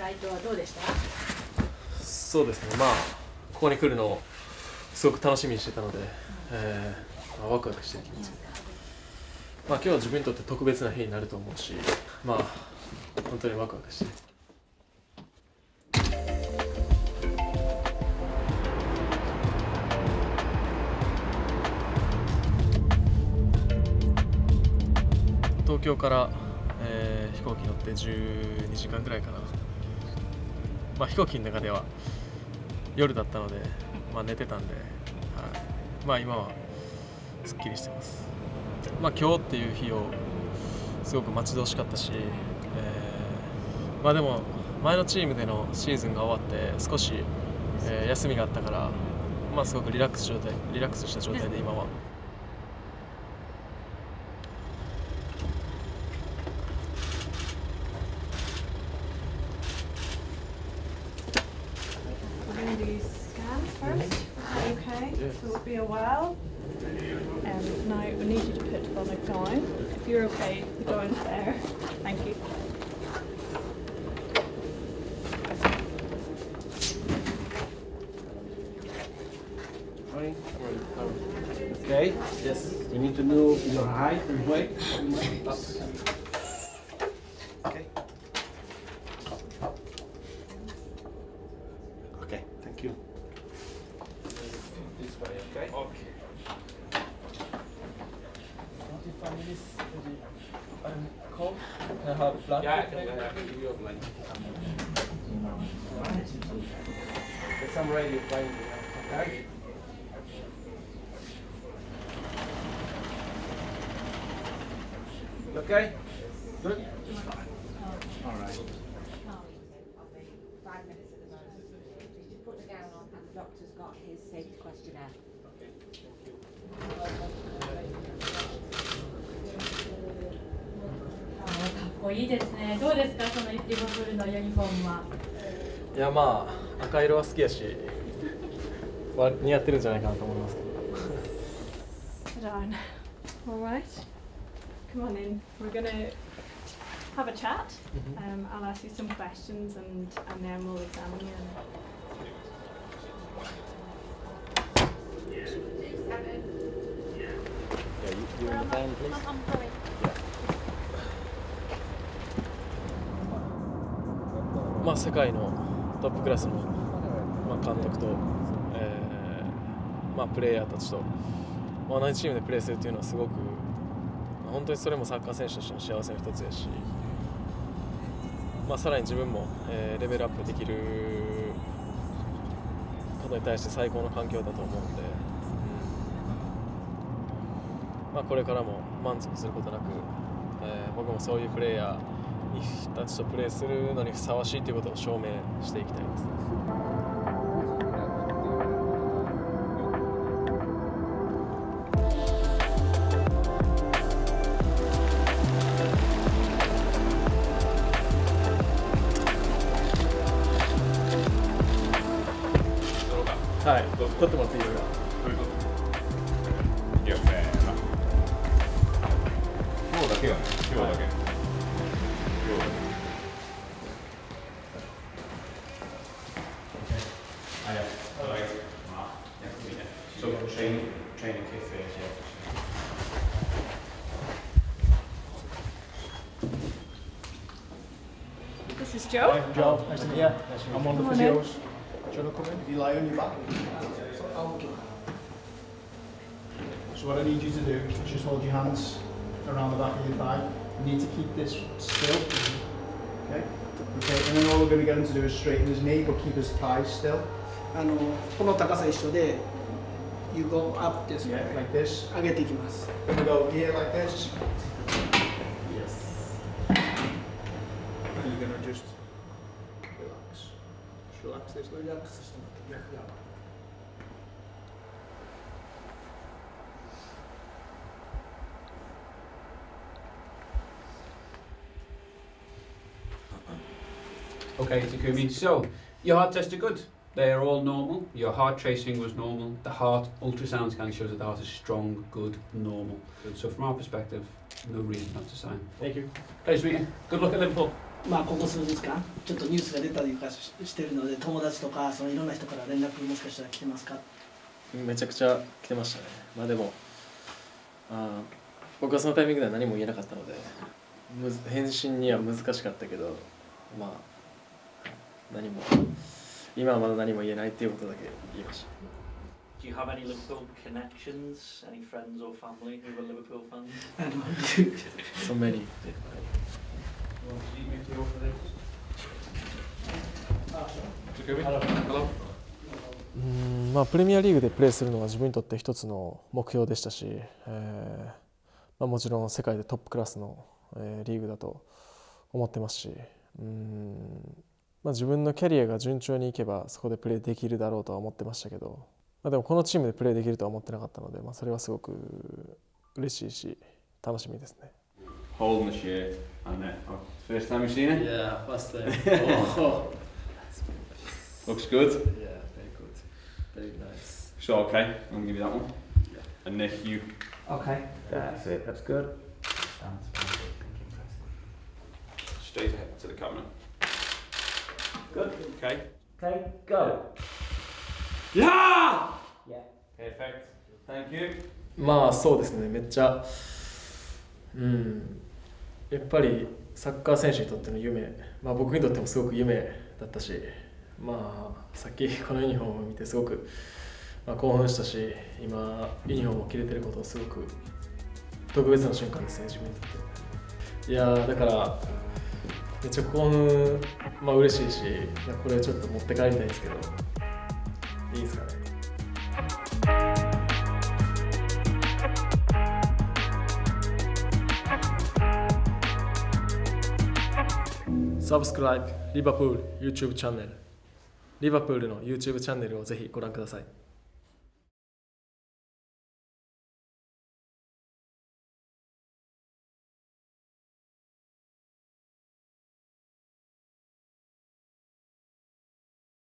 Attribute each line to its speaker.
Speaker 1: ライトはどうでした？
Speaker 2: そうですね、ここに来るのをすごく楽しみにしてたので、ワクワクしてる気持ちで、今日は自分にとって特別な日になると思うし、本当にワクワクしてる。東京から、飛行機乗って12時間くらいかな。飛行機の中では夜だったので、寝てたんで、今はすっきりしてます。今日っていう日をすごく待ち遠しかったし、でも前のチームでのシーズンが終わって少し、休みがあったから、すごくリラックスした状態で今は。
Speaker 3: So it'll be a while. Now we need you to put the bonnet down. If you're okay, the gown's there. Thank you.
Speaker 4: Morning. Okay. Yes. We need to know your height and weight. Okay. Okay. Thank you. This way, okay?
Speaker 2: Okay. 45 minutes. I'm cold. Can I have a blanket?
Speaker 4: Yeah, I can give you a blanket.
Speaker 2: Get some radio playing. Okay.
Speaker 4: Okay? Good? It's fine. All right.
Speaker 5: 5 minutes at the moment. Just put the gown on and the doctor's got his safety questionnaire.
Speaker 1: かっこいいですね。どうですか、そのリバプールのユニフォームは。
Speaker 2: いや赤色は好きやし、似合ってるんじゃないかなと思いますけど。
Speaker 3: Sit down. All right. Come on in. We're gonna have a chat. I'll ask you some questions and then we'll examine you.
Speaker 4: You're in the van, please.
Speaker 3: I'm going.
Speaker 2: 世界のトップクラスの、監督と、プレイヤーたちと、同じチームでプレーするというのはすごく、本当にそれもサッカー選手としての幸せの一つやし、さらに自分も、レベルアップできることに対して最高の環境だと思うんで、これからも満足することなく、僕もそういうプレイヤーたちとプレーするのにふさわしいということを証明していきたいですね。はい、撮ってもらっていいですか。
Speaker 6: どういうこと？いや、今日だけよね。今日だけ。
Speaker 4: Training cafe, yeah.
Speaker 3: This is Joe.
Speaker 7: Hi, Joe. Nice to meet you. I'm one of the physios. Do you want to come in?
Speaker 8: You lie on your back.
Speaker 7: Okay. So what I need you to do is just hold your hands around the back of your thigh. You need to keep this still. Okay? Okay, and then all we're going to get him to do is straighten his knee, but keep his thighs still.
Speaker 8: この高さ一緒で You go up this way.
Speaker 7: Yeah, like this.
Speaker 8: 上げていきます。
Speaker 7: Then we go here like this.
Speaker 8: Yes.
Speaker 7: And you're going to just relax. Just relax this leg.
Speaker 8: Relax.
Speaker 7: Yeah, yeah.
Speaker 4: Okay, Takumi. So, your heart tested good?
Speaker 9: They're all normal. Your heart tracing was normal. The heart ultrasound scan shows that the heart is strong, good, normal. So from our perspective, no reason not to sign.
Speaker 2: Thank you.
Speaker 9: Pleasure meeting. Good luck at Liverpool.
Speaker 8: まあここ数日間ちょっとニュースが出たりとかしてるので、友達とかそのいろんな人から連絡もしかしたら来てますか？
Speaker 2: めちゃくちゃ来てましたね。まあでも僕はそのタイミングでは何も言えなかったので返信には難しかったけど、まあ今はまだ何も言えないっていうことだけ言いました。
Speaker 10: Do you have any Liverpool connections? Any friends or family who are Liverpool fans?
Speaker 2: So many.
Speaker 9: Hello.
Speaker 2: まあプレミアリーグでプレーするのは自分にとって一つの目標でしたし、まあ、もちろん世界でトップクラスの、リーグだと思ってますし、まあ、自分のキャリアが順調にいけばそこでプレーできるだろうとは思ってましたけど、まあ、でもこのチームでプレーできるとは思ってなかったので、まあ、それはすごく嬉しいし楽しみですね。
Speaker 6: Holding the shirt and first time you've seen it?
Speaker 2: Yeah, first time. Oh.
Speaker 6: Looks good.
Speaker 2: Yeah, very good. Very nice.
Speaker 6: So okay, I'm gonna give you that one.
Speaker 2: Yeah.
Speaker 6: And Nick, you.
Speaker 4: Okay, that's it. That's good.
Speaker 6: Straight ahead to the camera.
Speaker 4: Good.
Speaker 6: Okay.
Speaker 4: Okay, go.
Speaker 6: Yeah.
Speaker 4: Yeah.
Speaker 6: Perfect. Thank you.
Speaker 2: まあそうですね、めっちゃやっぱりサッカー選手にとっての夢、まあ、僕にとってもすごく夢だったし、まあさっきこのユニフォームを見てすごく、まあ、興奮したし、今ユニフォームを着れてることをすごく特別な瞬間ですね、自分にとって。いやだからめっちゃ興奮、まあ嬉しいし、これちょっと持って帰りたいですけど、いいですかね。Subscribe リバプール YouTube チャンネル。リバプールの YouTube チャンネルをぜひご覧ください。